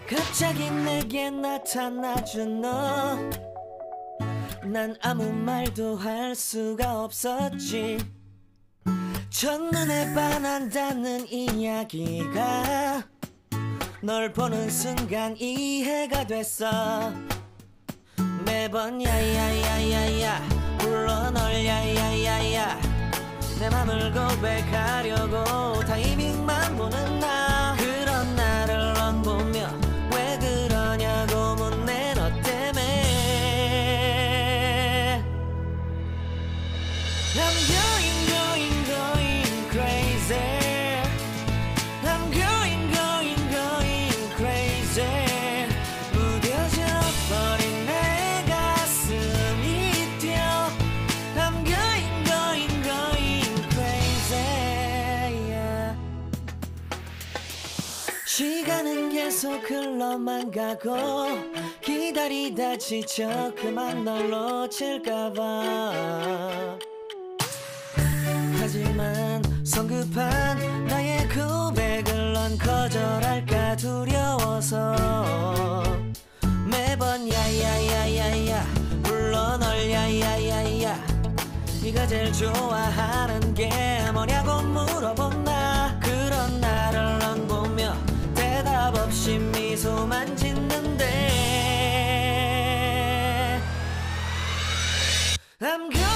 갑자기 내게 나타나준 너, 난 아무 말도 할 수가 없었지. 첫눈에 반한다는 이야기가 널 보는 순간 이해가 됐어. 매번 야야야야야 불러 널 야야야야, 내 맘을 고백하려고 타이밍만 보는 나. 그런 나를 넌 보며 왜 그러냐고 묻네. 너 때문에 I'm going crazy. I'm going crazy. 무뎌져 버린 내 가슴이 뛰어. I'm going crazy, yeah. 시간은 계속 흘러만 가고 기다리다 지쳐 그만 널 놓칠까봐. 하지만 성급한 나의 고백을 넌 거절할까 두려워서 매번 야야야야야 불러 널 야야야야. 네가 제일 좋아하는 게 뭐냐고 물어본 나. 그런 나를 넌 보며 대답 없이 미소만 짓는데 I'm good.